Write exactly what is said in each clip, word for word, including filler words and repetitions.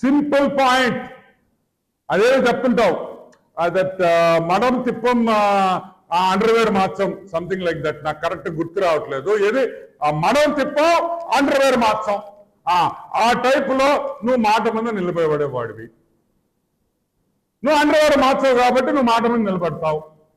Simple point. అదే చెప్తుంటావు that మనం తిప్పం అండర్వేర్ మార్చం సంథింగ్ లైక్ దట్. నాకు కరెక్ట్ గుర్తు రావట్లేదు. ఏది మనం తిప్పం అండర్వేర్ మార్చం ఆ టైప్ లో నువ్వు మాట మీద నిలబడేవాడివి. నువ్వు అండర్వేర్ మార్చవు కాబట్టి నువ్వు మాట మీద నిలబడతావు.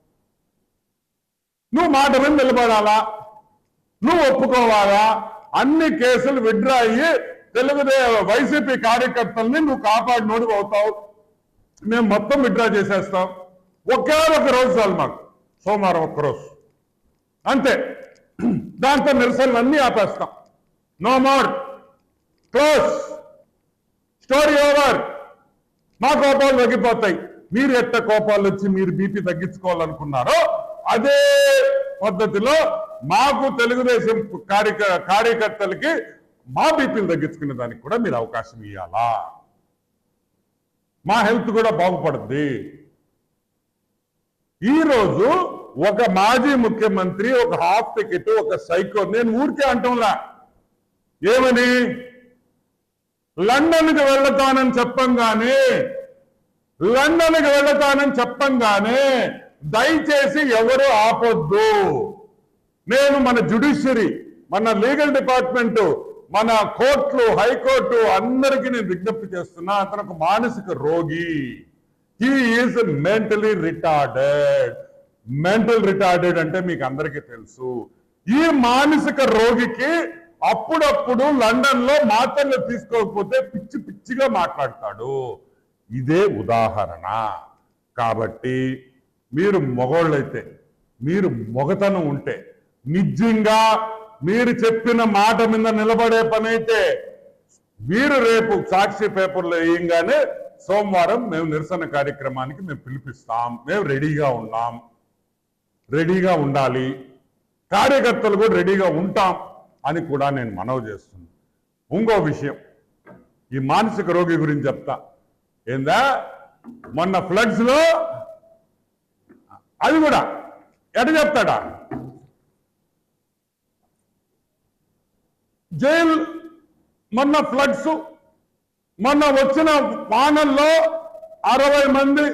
నువ్వు మాట మీద నిలబడాలా, నువ్వు ఒప్పుకోవాలా. అన్ని కేసులు విత్డ్రా అయ్యి తెలుగుదే వైసీపీ కార్యకర్తల్ని నువ్వు కాపాడినోడు అవుతావు. మేము మొత్తం విత్డ్రా చేసేస్తాం. ఒకే ఒక రోజు చాలు మాకు, సోమవారం ఒక్కరోజు అంతే. దాంతో నిరసనలు అన్నీ ఆపేస్తాం. No more, close, story over. మా కోపాలు తగ్గిపోతాయి. మీరు ఎట్ట కోపాలు వచ్చి మీరు బీపీ తగ్గించుకోవాలనుకున్నారో అదే పద్ధతిలో మాకు తెలుగుదేశం కార్యక కార్యకర్తలకి మా బీపీలు తగ్గించుకునే దానికి కూడా మీరు అవకాశం ఇవ్వాలా. మా హెల్త్ కూడా బాగుపడుద్ది. ఈరోజు ఒక మాజీ ముఖ్యమంత్రి ఒక హాఫ్ టికెట్ ఒక సైకో, నేను ఊరికే అంటంలా, ఏమని లండన్కి వెళ్తానని చెప్పంగానే లండన్కి వెళ్తానని చెప్పంగానే దయచేసి ఎవరు ఆపొద్దు. నేను మన జ్యుడిషియరీ, మన లీగల్ డిపార్ట్మెంట్, మన కోర్టులు, హైకోర్టు అందరికీ నేను విజ్ఞప్తి చేస్తున్నా. అతను ఒక మానసిక రోగి. He is mentally retarded. Mental retarded అంటే మీకు అందరికీ తెలుసు. ఈ మానసిక రోగికి అప్పుడప్పుడు లండన్ లో మాత్రలు తీసుకోకపోతే పిచ్చి పిచ్చిగా మాట్లాడతాడు. ఇదే ఉదాహరణ. కాబట్టి మీరు మగోళ్ళైతే, మీరు మొగతనం ఉంటే, నిజంగా మీరు చెప్పిన మాట మీద నిలబడే పని అయితే మీరు రేపు సాక్షి పేపర్లో వేయంగానే సోమవారం మేము నిరసన కార్యక్రమానికి మేము పిలిపిస్తాం. మేము రెడీగా ఉన్నాం, రెడీగా ఉండాలి. కార్యకర్తలు కూడా రెడీగా ఉంటాం అని కూడా నేను మనవి చేస్తున్నాను. ఇంకో విషయం, ఈ మానసిక రోగి గురించి చెప్తా. ఏందా మొన్న ఫ్లడ్స్ లో అది కూడా ఎట చెప్తాడా, జైలు మొన్న ఫ్లడ్స్ మొన్న వచ్చిన వానల్లో అరవై మంది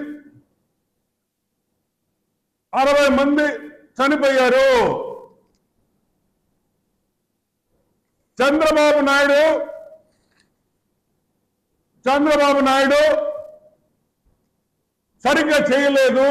అరవై మంది చనిపోయారు. చంద్రబాబు నాయుడు చంద్రబాబు నాయుడు సరిగ్గా చేయలేదు.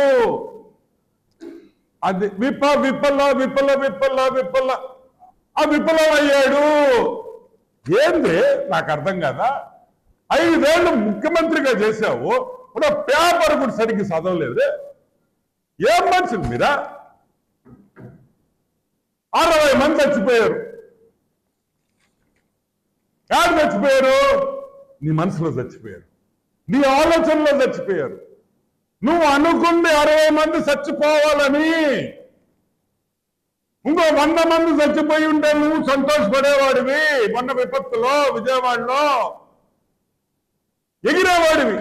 అది విప్ప విప్పల్లా విప్పల్ల విప్పల్లా విప్పల్ల ఆ విప్లవం అయ్యాడు. ఏంది నాకు అర్థం కదా. ఐదేళ్ళు ముఖ్యమంత్రిగా చేశావు, ఇప్పుడు పేపర్ కూడా సరిగ్గా చదవలేదు. ఏం మనుషులు మీరా? అరవై మంది చచ్చిపోయారు. ఎవరు చచ్చిపోయారు? నీ మనసులో చచ్చిపోయారు, నీ ఆలోచనలో చచ్చిపోయారు. నువ్వు అనుకుంది అరవై మంది చచ్చిపోవాలని, ఇంకో వంద మంది చచ్చిపోయి ఉంటే నువ్వు సంతోషపడేవాడివి. మొన్న విపత్తులో విజయవాడలో ఎగిరేవాడివి.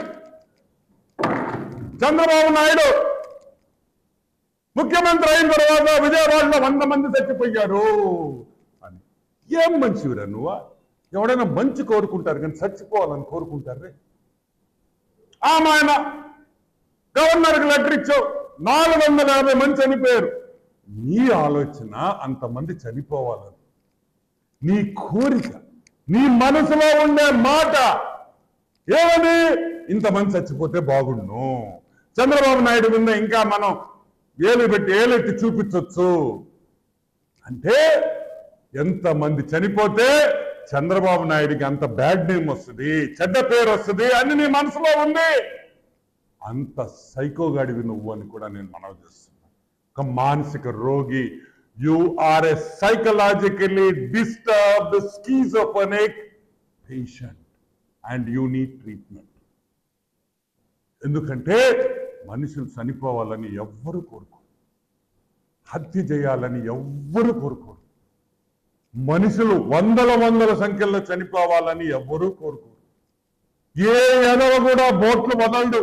చంద్రబాబు నాయుడు ముఖ్యమంత్రి అయిన తర్వాత విజయవాడలో వంద మంది చచ్చిపోయారు అని. ఏం మంచివిరా నువ్వా? ఎవడైనా మంచి కోరుకుంటారు కానీ చచ్చిపోవాలని కోరుకుంటారే. ఆమె ఆయన గవర్నర్కి లెటర్ ఇచ్చావు, నాలుగు వందల యాభై మంది చనిపోయారు. నీ ఆలోచన అంతమంది చనిపోవాలని, నీ కోరిక, నీ మనసులో ఉండే మాట ఏమని, ఇంతమంది చచ్చిపోతే బాగుండు. చంద్రబాబు నాయుడు మీద ఇంకా మనం ఏలు పెట్టి ఏలెట్టి చూపించవచ్చు అంటే, ఎంతమంది చనిపోతే చంద్రబాబు నాయుడికి అంత బ్యాడ్ నేమ్ వస్తుంది, చెడ్డ పేరు వస్తుంది అని నీ మనసులో ఉంది. అంత సైకోగాడివి నువ్వు అని కూడా నేను మనవి చేస్తున్నా. ఒక మానసిక రోగి. You are a psychologically disturbed schizophrenic patient and you need treatment. ఎందుకంటే మనుషులు చనిపోవాలని ఎవ్వరు కోరుకోరు, హత్య చేయాలని ఎవ్వరు కోరుకోరు, మనుషులు వందల వందల సంఖ్యలో చనిపోవాలని ఎవ్వరూ కోరుకోరు. ఏ ఎదవ కూడా బోట్లు వదలడు.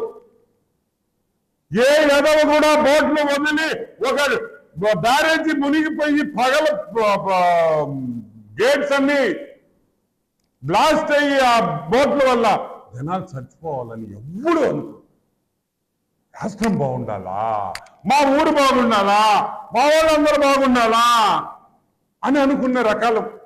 ఏ ఎదవ కూడా బోట్లు వదిలి ఒక బ్యారేజీ మునిగిపోయి పగల గేట్స్ అన్ని బ్లాస్ట్ అయ్యి ఆ బోట్ల వల్ల జనాలు చచ్చిపోవాలని ఎవ్వడు అనుకో. రాష్ట్రం బాగుండాలా, మా ఊరు బాగుండాలా, మా వాళ్ళందరూ బాగుండాలా అని అనుకునే రకాలు